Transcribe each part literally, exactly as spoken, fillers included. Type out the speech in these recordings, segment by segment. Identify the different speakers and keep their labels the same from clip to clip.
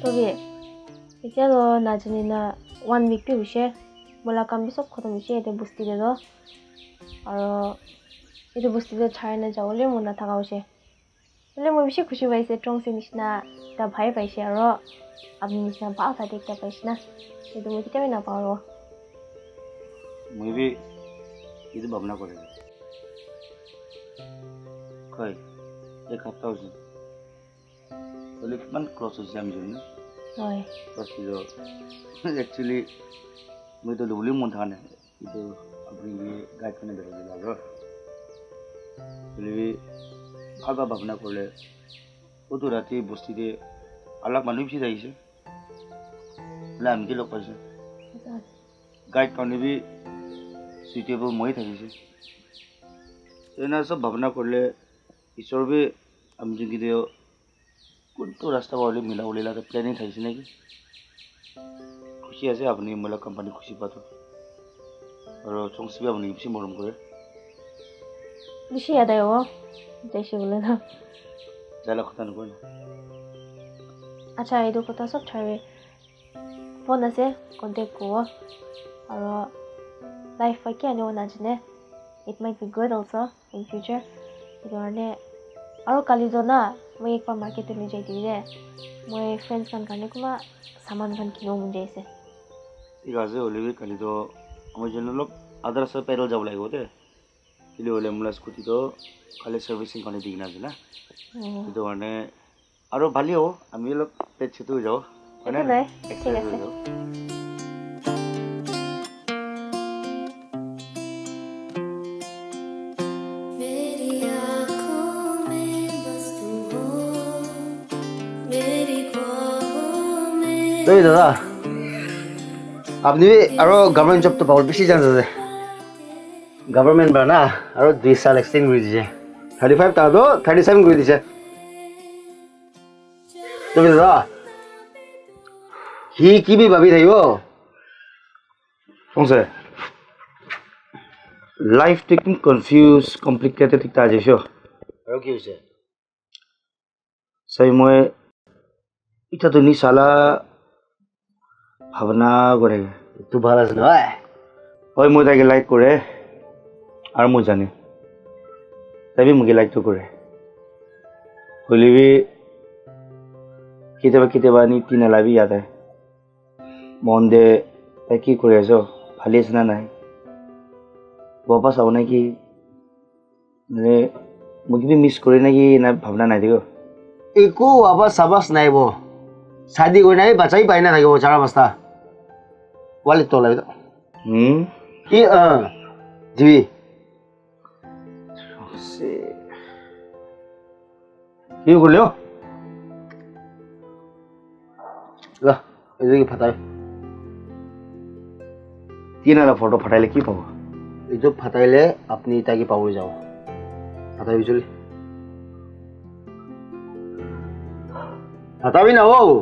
Speaker 1: তবে এতিয়া তো নাজানি না ওয়ান উইক পে হইছে বলা কাম বি সব খতম হইছে এতে বস্তি দে দো আর এতে বস্তি দে ছাড় না যাওলে মন না থাকা হইছে বলে মই বেশি খুশি পাইছে ট্রং সে নিছনা তা ভাই পাইছে আর আপনি নিছনা পাও সাথে একটা পাইছে না এতে মই কিতাবে না পাও
Speaker 2: মই বি ಇದು ভাবনা করে কই এক সপ্তাহ হইছে বলে কিমান ক্লোজ হইছে আমি জানি না
Speaker 1: হয়
Speaker 2: বাস ইলো एक्चुअली মই তো লুলি মন থাকা নাই কিন্তু আপনি গাইড করে দেবে লাগো বলে ভাবা ভাবনা করলে কত রাতে বস্তিতে আলাক মানুষ বেশি যাইছে বলে আমি কি লোক পাইছে গাইড করলে বি সুইটেবল মই থাকিছে এনা সব ভাবনা করলে ঈশ্বর বি আমি যদি দিও কোনটো রাস্তা বলে মিলা উলিলা তো প্ল্যানিং থাকিছে নাকি খুশি আছে আপনি মোলা কোম্পানি খুশি পাতো আর সংসবি আপনি বেশি মরম করে
Speaker 1: বেশি আদায় ও যাইছে বলে না
Speaker 2: জালা কথা নকই না
Speaker 1: আচ্ছা এইটো কথা সব ছাড়ে ফোন আছে কন্টাক্ট কো আর লাইফ পাকি আনো না জানে it might be good also in future ইদরনে আর কালি জনা মই একবার মার্কেটে নিয়ে যাই দিলে মই ফ্রেন্ডস কান কানে কুমা সামান কান কিনো মন যাইছে
Speaker 2: ঠিক আছে ওলিবি কালি তো আমার জন্য লোক আদার সব পেরোল যাব লাগবে তে কিলে ওলে মুলা স্কুটি তো খালি সার্ভিসিং কানে দিই না না তো মানে আরো ভালিও আমি লোক পেছে তো যাও মানে
Speaker 1: ঠিক আছে
Speaker 3: तो दादा আপনি আৰু গভর্নমেন্ট জব তো বহুত বেশি জানা যায় গভর্নমেন্ট বানা আৰু দুই সাল এক্সটেন্ড কৰি দিছে থাৰ্টি ফাইভ তা তো থাৰ্টি সেভেন কৰি দিছে তো দাদা কি কি বি ভাবি থাকিব
Speaker 2: শুনছে লাইফ টেকিং কনফিউজ কমপ্লিকেটেড এটা আছেছো
Speaker 3: আৰু কি হৈছে
Speaker 2: সেই মই এটা তো নি সালা ভাবনা করে
Speaker 3: তো ভালো আছে নয়
Speaker 2: ওই মই তাকে লাইক করে আর মই জানি তাই মুকে লাইক তো করে হলিবি কেতিয়াবা কেতিয়াবা নি তিন লাভি ইয়াদ হয় মন দে তাই কি করে আছো ভালি আছে না নাই বাবা চাও নাকি মানে মুকে বি মিস করে নাকি না ভাবনা নাই দেখো
Speaker 3: একো আবাস সাবাস নাইব शादी कोई नहीं बचाई पाई ना था वो चारा बस्ता वाले तो लगे
Speaker 2: हम्म
Speaker 3: ये अ जी
Speaker 2: से ये कर लियो
Speaker 3: ला इधर की फटाई
Speaker 2: तीन वाला फोटो फटाइले की पाओ
Speaker 3: ये जो फटाइले अपनी इता की पावर जाओ फटाई भी चली फटा भी ना हो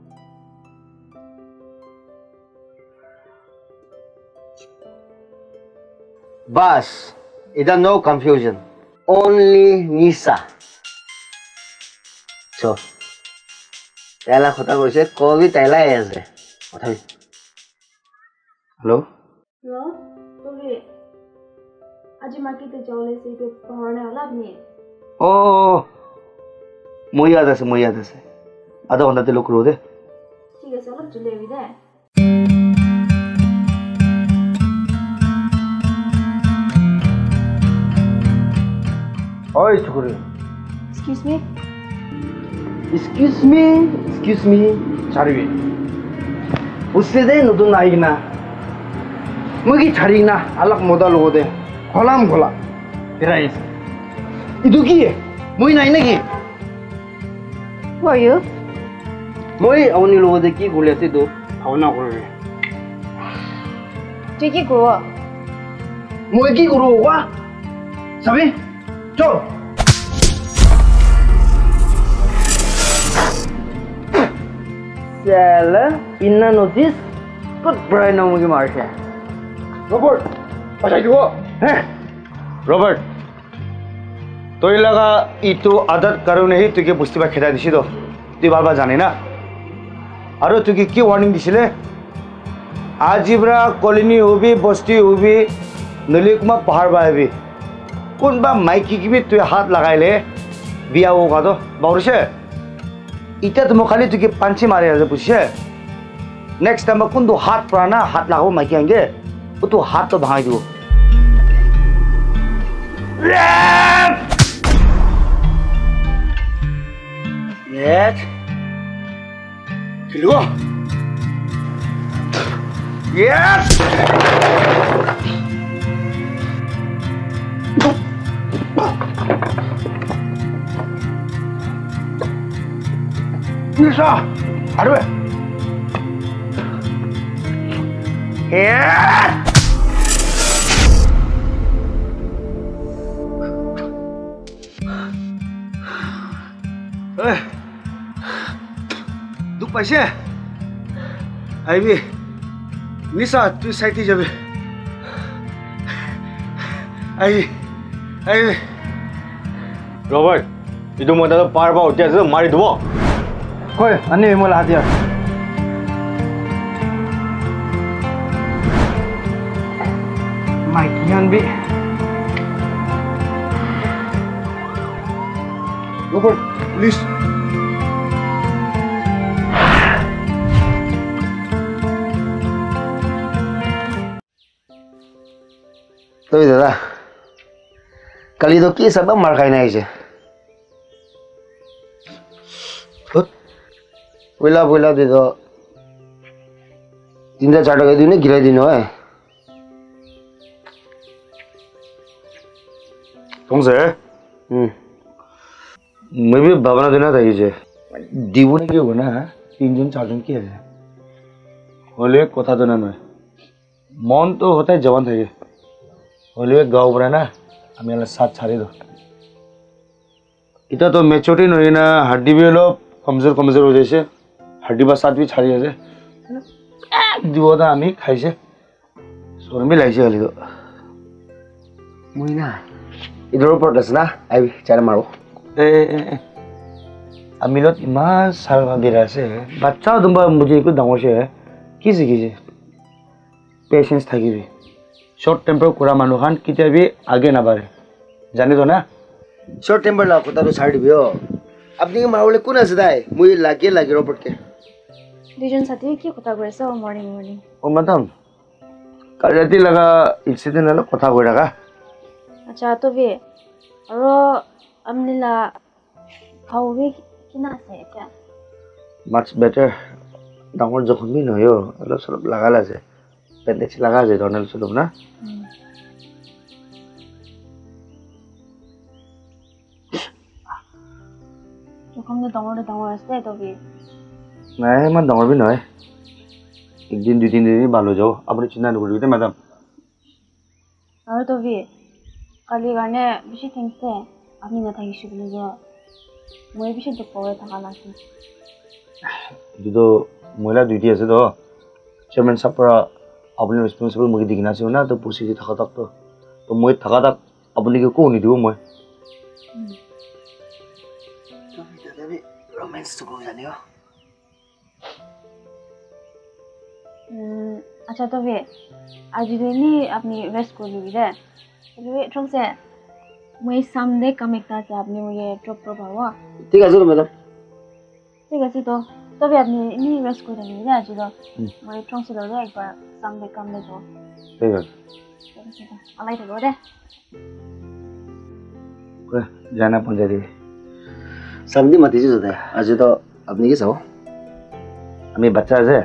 Speaker 3: बस इधर नो कंफ्यूजन ओनली निशा सो तेला खता কৰিছে কবি তেলাই আছে কথা
Speaker 2: हेलो
Speaker 1: हेलो তুমি আজি মার্কেটে যাওলে সেইতে পাহরনে হলা আপনি
Speaker 2: ओ মই याद আছে মই याद আছে আধা ঘন্টাতে লোক রোদে
Speaker 1: ঠিক আছে অলপ জলদি আবি দে
Speaker 3: ओए छोकरी
Speaker 1: Excuse me?
Speaker 3: Excuse me, excuse me, चारवी उससे दे नतुन आइगना मुगी छारिगना अलग मोदा लोगो दे खोलाम खोला तेरा इस इदु की है मुई नहीं ना की
Speaker 1: Who are you?
Speaker 3: मुई अवनी लोगो दे की गोले से दो भावना कर रहे
Speaker 1: তুই কি করব
Speaker 3: मुई की करो वा सभी चल चला इन्ना नोटिस कुछ ब्राइन ना मुझे मार के रॉबर्ट बचाई दो हैं
Speaker 2: रॉबर्ट तो ये लगा इतो आदत करो नहीं तुझे बुस्ती बा खेदा दिशी दो तू बार बार जाने ना আৰু তুই কি ৱাৰ্নিং দিছিলে আজিবৰা কলনী হবি বস্তি হবি নলি কুমা পাহাৰ বাহিবি কোনবা মাইকি কিবি তুই হাত লাগাইলে বিয়া হোগাতো বাউৰিছে ইটা তুমি খালি তুই পাঞ্চি মাৰি আছে বুজিছে নেক্সট টাইম কোনটো হাত পৰা না হাত লাগাব মাইকি আনগে ও তো হাতটো ভাঙাই দিব Yes. Kilo. Yes. Nisa, aduh. Yes. Eh. দুখ পাইছে আহিবি নিশা তুই চাইতে যাবি আহিবি আহিবি
Speaker 4: ৰবাৰ্ট এইটো মই তাতে পাৰ পৰা উঠি আছো মাৰি দিব
Speaker 3: কই আনি মোলা হাতিয়া মাইকি আনবি
Speaker 2: Robert please
Speaker 3: Tapi dadah, kali itu kisah apa markai naik je. Wila wila itu, tindak cara kayak ini gila dino eh.
Speaker 2: Tungse,
Speaker 3: hmm,
Speaker 2: maybe babana dina tadi je. Dibu ni kyo na, तीन चार जन किया है. होले कोथा तो ना मन तो होता है जवान थे होले गाँव बना ना हमें अलग साथ छाड़े दो इतना तो मेचोटी नहीं ना हड्डी भी लो कमजोर कमजोर हो जैसे हड्डी बस साथ भी छाड़ी जैसे दिवो था हमें खाई से सोन भी लाई से खाली तो
Speaker 3: मुझे ना इधर ऊपर दस ना आई चार मारो
Speaker 2: ए अमीलों इमान साल का बिरा से बच्चा तुम बार मुझे कुछ दांगों से है किसी किसी पेशेंस था कि भी शॉर्ट टेम्पर कुरा मानुखान किते भी आगे ना बढ़े जाने दो ना
Speaker 3: शॉर्ट टेम्पर ला कुत्ता तो छाड़ दियो अपनी के मारोले कौन ऐसा है मुझे लागे लागे रो पड़के
Speaker 1: डिजन साथी की कुत्ता करे सो मॉर्निंग मॉर्निंग
Speaker 2: ओ मतलब कल राती लगा इंसिडेंट ना लो कुत्ता कोई लगा
Speaker 1: अच्छा तो भी रो हमने ला खाओ भी कितना से क्या
Speaker 2: मच बेटर दांगों जख्म भी नहीं हो लो सब लगा ला से बैंडेज लगा दे दोनों से लोग ना
Speaker 1: जो हम लोग दांगों दांगों ऐसे तो भी
Speaker 2: नहीं मैं दांगों भी नहीं एक दिन दो तीन दिन ही बालो जाओ अपनी चिंता नहीं करोगे मैडम
Speaker 1: और तो भी कल गाने बिशी थिंग्स से अपनी ना था इशू के लिए मुझे बिशी दुख पड़े था खाना से
Speaker 2: जो तो महिला ड्यूटी ऐसे तो चेयरमैन साहब पर अपने रिस्पांसिबल मुझे दिखना चाहिए ना तो पूछी थी थका तक तो तो मुझे थका तक अपने के को नहीं दूँ मैं
Speaker 3: तो दादा भी रोमांस तो को जाने हो
Speaker 1: अच्छा तो भी आज जो नहीं अपनी रेस्ट को लूँगी रे तो वे ट्रंक से मुझे सामने कम एक ताज़ आपने मुझे ड्रॉप कर पावा
Speaker 3: ठीक है चलो मैडम
Speaker 1: ठीक है तो तो भी अपनी नहीं रेस्ट को लूँगी रे आज जो मुझे ट्रंक से लोगे एक बार सामने कम ले जो
Speaker 2: ठीक है
Speaker 1: ठीक है अल्लाह ही तो लोगे
Speaker 2: ओके जाना पहुँचा दी
Speaker 3: सामने मत ही होता है आज तो अपनी के सो
Speaker 2: हमें बच्चा से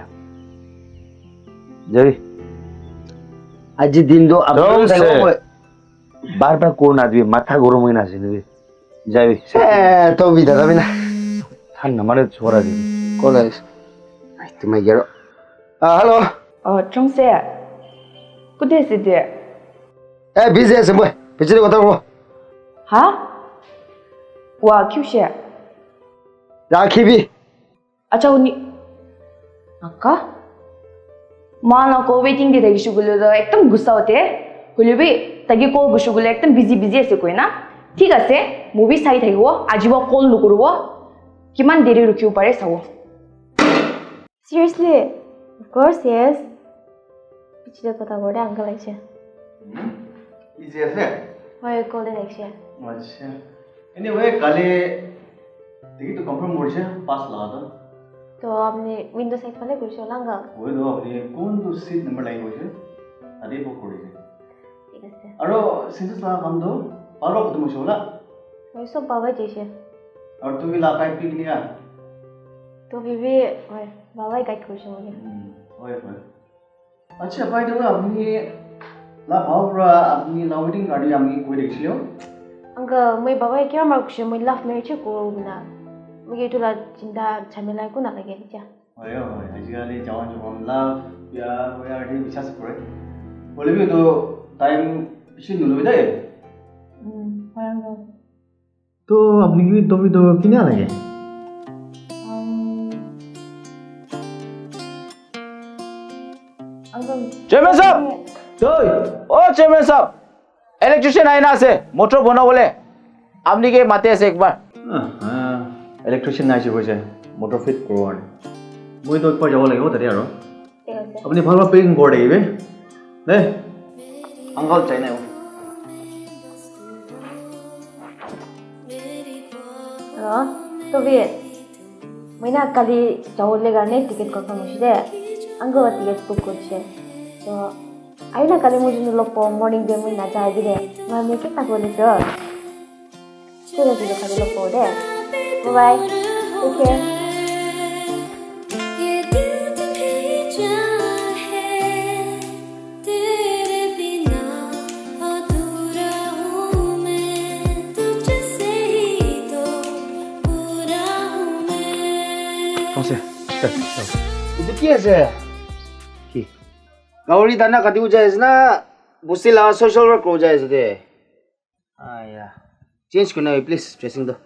Speaker 2: जय
Speaker 3: आज दिन दो अब
Speaker 2: बार बार कौन आदमी माथा गरम हुई ना सिने जाए
Speaker 3: ए तो भी दादा बिना
Speaker 2: थान हमारे छोरा दी
Speaker 3: कौन है आई तुम्हें यार हेलो
Speaker 5: 어, 정세야. कुठे दे
Speaker 3: ए बिजी है सब पिछले কথা বলো
Speaker 5: हा वा क्यूशे
Speaker 3: राखी भी
Speaker 5: अच्छा उनी अक्का माना को वेटिंग दे देखि शुगुलो द एकदम गुस्सा होते हुलबी तगी को गुशुगुलो एकदम बिजी बिजी আছে কই না ঠিক আছে মুভি চাই থাকিব আজিবা কল নকৰিব কিমান দেৰি ৰখিব পাৰে চাও
Speaker 1: Seriously? Of course, yes. पिछले पता बोले अंकल ऐसे.
Speaker 3: Easy আছে?
Speaker 1: হয় কলে দেখছে.
Speaker 3: আচ্ছা। Anyway, কালি টিকিট কনফার্ম করছে পাস লাগা তো।
Speaker 1: তো আপনি উইন্ডো সাইড পালে কইছো লাঙ্গা.
Speaker 3: ওই তো আপনি কোন তো সিট নাম্বার লাইন কইছে? আদি বুক করিছে।
Speaker 1: ঠিক আছে.
Speaker 3: আৰু সেন্সাস লাগা কাম তো পালো কত মছে হলা?
Speaker 1: ওই সব বাবা যেছে.
Speaker 3: আৰু তুমি লা টাইপ কি কিনিয়া?
Speaker 1: তো বিবি হয় বাবাই গাইড করছে আমাকে.
Speaker 3: হয় হয়। আচ্ছা বাই দ্য ওয়ে আপনি লা ভাবরা আপনি লা ওয়েডিং গাড়ি আমি কই দেখছিলো?
Speaker 1: আঙ্কা মই বাবাই কি আমার কুছে মই লাভ ম্যারেজ করব না. মই এটুলা চিন্তা ঝামেলা কো না লাগে যা.
Speaker 3: হয় হয় আজিকালি জওয়ান জওয়ান লাভ বিয়া হয় আর বিশ্বাস করে। বলবি তো টাইম বেশি নুলবি দে।
Speaker 1: হুম হয় আঙ্কা.
Speaker 3: তো আপনি কি তুমি তো কিনা লাগে?
Speaker 6: चेयरमैन साहब ओ चेयरमैन साहब इलेक्ट्रिशियन आए ना से मोटर बना बोले आपने के माते ऐसे एक बार
Speaker 2: हाँ इलेक्ट्रिशियन नाइसे कोई से मोटर फिट करो आने मुझे तो एक बार जाओ लगे हो तरी यारो अपनी भाल में पेकिंग कर देगी बे ले अंकल चाहिए वो
Speaker 1: हाँ तो भी मैं ना कल जाओ लेगा नहीं टिकट कंफर्म मुझे अंगो टिकट बुक करछे तो आइना काले मुझे न लोग पो मॉर्निंग डे में ना जाए दिले मैं मैं कितना बोले तो चलो चलो काले लोग पो दे बाय ओके ये दिल तो भेजा है तेरे बिना अधूरा हूँ मैं तुझसे ही तो पूरा हूँ मैं
Speaker 2: कौन से चल चल
Speaker 3: itu kiasa ki gauri dana kati ujai na busila social work ujai de aya change kuna please dressing do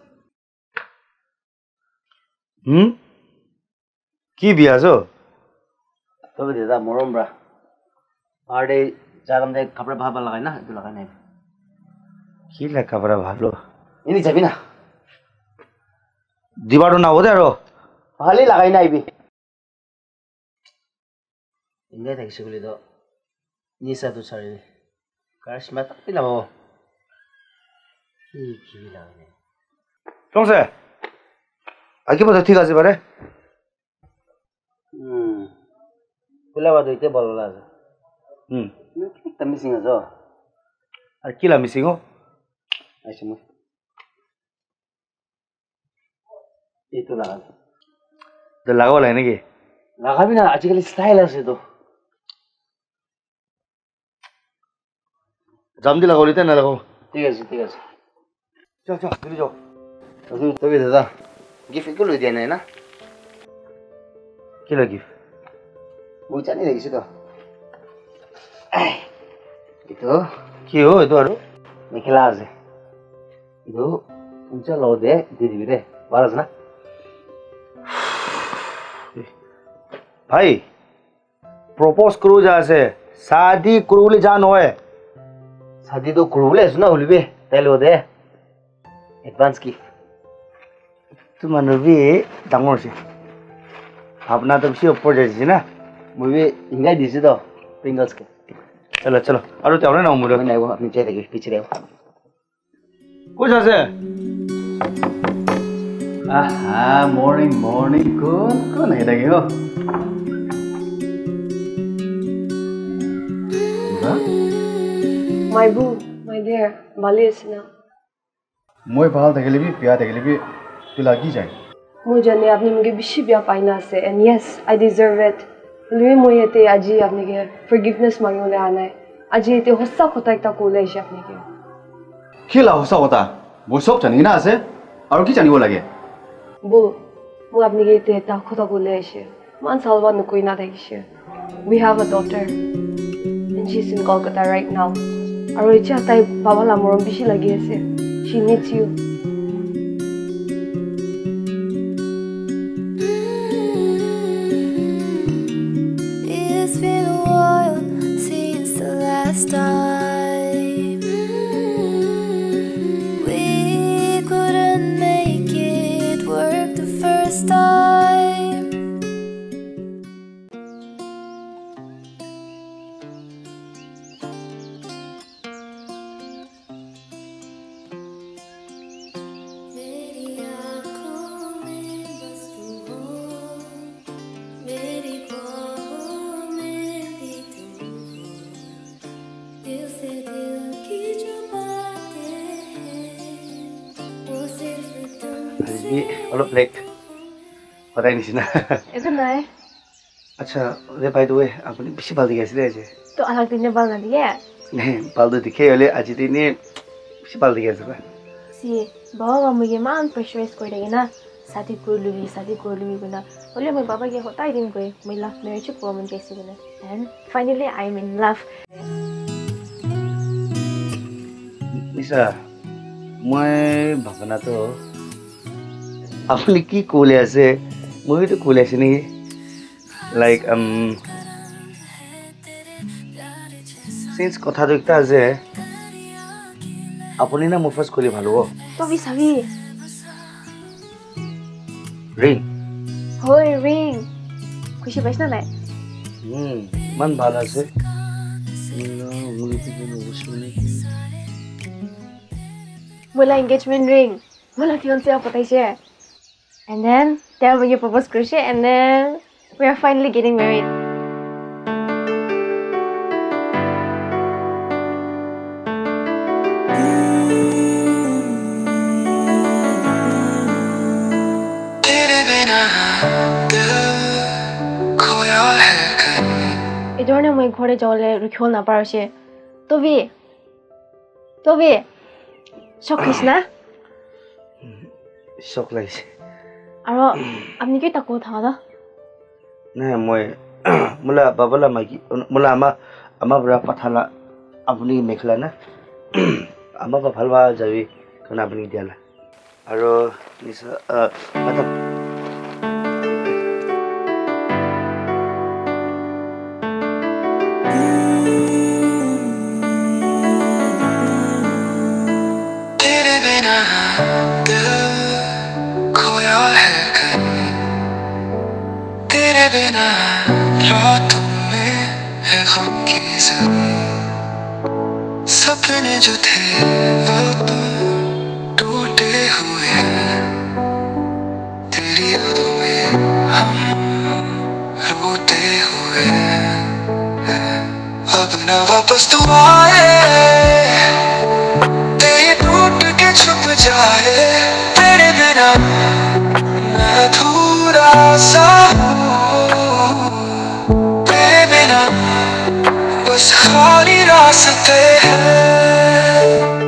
Speaker 2: हम्म की बिया जो
Speaker 3: तो दे दा मोरम ब्रा आडे जागम दे कपड़ा भाबा लगाई ना itu लगाई नहीं
Speaker 2: की ला कपड़ा भालो
Speaker 3: ini jabi na
Speaker 2: दीवार ना हो दे रो
Speaker 3: भाले लगाई ना इबी इंगे तक से बोले तो निशा तो सारे काश मत पिला वो की की लगाई
Speaker 2: कौन से आगे बता ठीक है बारे
Speaker 3: हम्म पुला बात इते बोलला
Speaker 2: हम्म
Speaker 3: एकदम मिसिंग है जो
Speaker 2: और किला मिसिंग हो
Speaker 3: ऐसे में ये तो लगा
Speaker 2: तो लगा वाला है ना कि
Speaker 3: लगा भी ना आजकल स्टाइल है से तो
Speaker 2: जाम दिला गोली ते ना लगाओ
Speaker 3: ठीक है ठीक है
Speaker 2: चल चल जल्दी जाओ
Speaker 3: तो तो भी दादा गिफ्ट को ले दिया ना
Speaker 2: किला गिफ्ट
Speaker 3: वो जाने लगी से तो itu
Speaker 2: की हो itu aru
Speaker 3: मेखला আছে itu उनचा लो दे दीदी दे बारस ना
Speaker 2: भाई प्रपोज करू जा से शादी करूले जान होए
Speaker 3: शादी तो करूले सुना होलिबे तेलो दे एडवांस गिफ्ट
Speaker 2: तुम मनबी डांगोर से अपना तो भी ऊपर जाइए ना
Speaker 3: मुझे इंगाई दिसे तो प्रिंगल्स के
Speaker 2: चलो चलो अरे त्यावरे ना मुरे
Speaker 3: नहीं वो अपनी चेहरे के पीछे रहो
Speaker 2: कुछ ऐसे
Speaker 3: आहा मॉर्निंग मॉर्निंग कौन कौन है लगे हो
Speaker 7: My boo, my dear, Bali is now.
Speaker 2: মই ভাল থাকিলে বি বিয়া থাকিলে বি তুই লাগি যায়
Speaker 7: মই জানি আপনি মুগে বেশি বিয়া পাইনা আছে and yes, I deserve it. লুই মই এতে আজি আপনাকে forgiveness মাগিবলে আনাই আজি এতে হসা কথা একটা কইলে আইছে আপনাকে
Speaker 2: কি লা হসা কথা মই সব জানি না আছে আর কি জানিব লাগে
Speaker 7: বো মই আপনাকে এতে একটা কথা কইলে আইছে মান সালবা নকই না দেখিছে we have a daughter and she's in Kolkata right now আর ইচ্ছা তাই বাবা লামরম বেশি লাগি আছে she needs you
Speaker 8: It's been a while since the last time we couldn't make it work the first time.
Speaker 3: ये অলপ लेट সদায় নিচিনা
Speaker 1: একো নাই
Speaker 3: আচ্ছা রে বাই দ্য ওয়ে আপনি বেশি বাল দিয়ে আসলে যে
Speaker 1: তো আলাগ দিনে বাল না দিয়ে
Speaker 3: नहीं बाल तो दिखे वाले आज दिन ने बाल दिखे सब
Speaker 1: सी बाबा मुझे मान प्रेशराइज कर देंगे ना शादी कर लूँगी शादी कर लूँगी बिना बोले मैं बाबा के होता ही दिन कोई मैं लव मैरिज को मन जैसे बिना and finally I am in love
Speaker 3: Nisha मैं भावना तो अपनी की कोले ऐसे मुझे तो कोले ऐसे नहीं लाइक um Since কথা তো একটা আছে আপনি না মুফাস কলি ভালো
Speaker 1: তো বি সাবি
Speaker 3: রিং
Speaker 1: হই রিং খুশি পাইছ না নাই
Speaker 3: হুম মান ভালো আছে না মুলি থেকে বসলে
Speaker 1: মোলা এনগেজমেন্ট রিং মোলা ফিয়ান্সে পতাইছে and then there we propose করছে and then we are finally getting married इधर ना मैं घरे जाओले रुकियो ना पारोशे तो भी तो भी शॉक किस ना
Speaker 3: शॉक लाइसे
Speaker 1: अरो अपनी क्यों तको था ना
Speaker 3: नहीं मैं मुला बाबला मागी मुला अम्मा अम्मा बड़ा पठाला अपनी मेखला ना अम्मा बाफलवा जावी कना अपनी दियाला अरो निसा मतलब
Speaker 8: बिना रातों में है गम की ज़मीं सपने जो थे वो तो टूटे हुए हैं तेरी यादों में हम रोते हुए हैं अब न वापस तू आए तेरी टूट के छुप जाए तेरे बिना मैं अधूरा सा बस खाली रास्ते हैं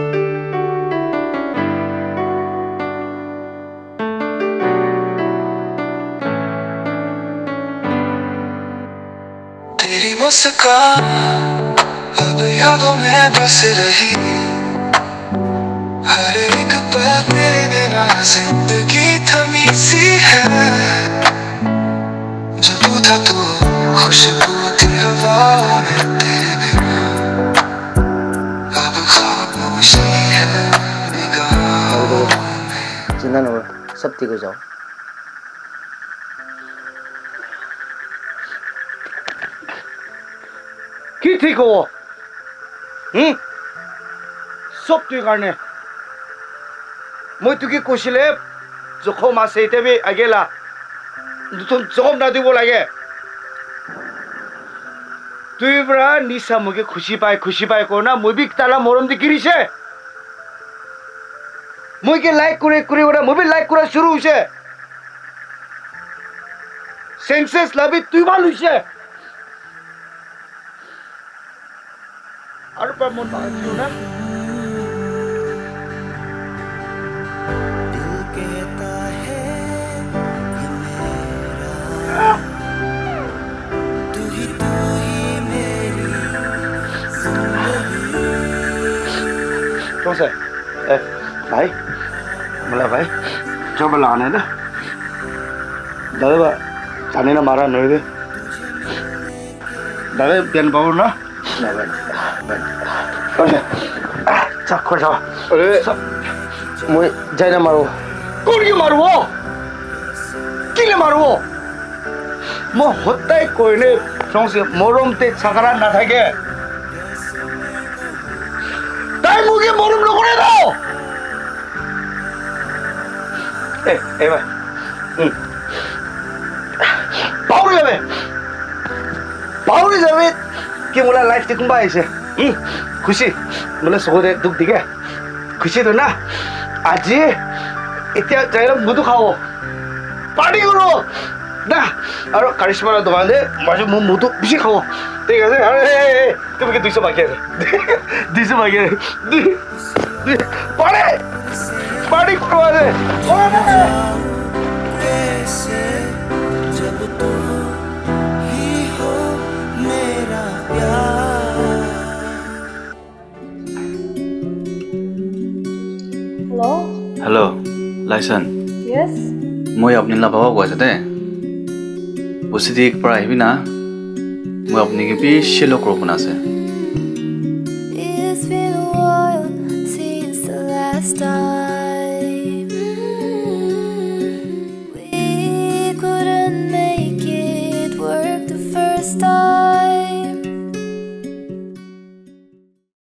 Speaker 8: तेरी मुस्कान अब यादों में बस रही हर एक पल तेरे बिना जिंदगी थमी सी है जो तू था तू खुशबू थी हवाओं में तेरे बिना अब खामोशी है निगाहों में
Speaker 3: चिंता न करो सब ठीक हो जाओ
Speaker 2: কি ঠিক হবো হুম সব তুই কারণে মই তোকে কৈছিলে জখম আছে এতিয়া আগেলা নতুন জখম না দিব লাগে তুই বৰা নিশা মুকে খুশি পাই খুশি পাই কো না মই বি তালা মরম দি গিরিছে মই কে লাইক করে করে ওরা মই বি লাইক করা শুরু হইছে সেন্সেস লাভি তুই ভাল হইছে আর পর মন বাঁচিও না
Speaker 3: कौन सा ए, भाई मला भाई जो बुलाने ना दादा जाने ना मारा नहीं दे दादा पेन पाओ ना ना भाई कौन सा चल खोल जाओ अरे मुझे जाए ना मारो
Speaker 2: कौन क्यों मारू वो किले मारू वो मो होता है कोई ने संसे मोरम ते छकरा ना था के তাই মুগে মরম নকরে দাও এ এ ভাই হুম পাউরি যাবে পাউরি যাবে কি মোলা লাইফ তে কুম্বা আইছে হুম খুশি মোলা সগরে দুঃখ দিকে খুশি তো না আজি
Speaker 3: এতিয়া যাই মধু খাওঁ পাৰ্টি কৰো না আৰু কাৰিশ্মাৰ দোকানে মই মোৰ মধু বেছি খাওঁ ঠিক আছে আৰু তুমি কি দুইশ বাকী আছে দুইশ বাকী আছে পাৰ্টি পাৰ্টি কৰো আছে
Speaker 1: Hello?
Speaker 2: Hello, Lyson.
Speaker 1: Yes?
Speaker 2: মই আপনি লাভাও কৈছে দে বসিদি পৰা আহিবি না মই আপনি কি বি শেলো কৰব না আছে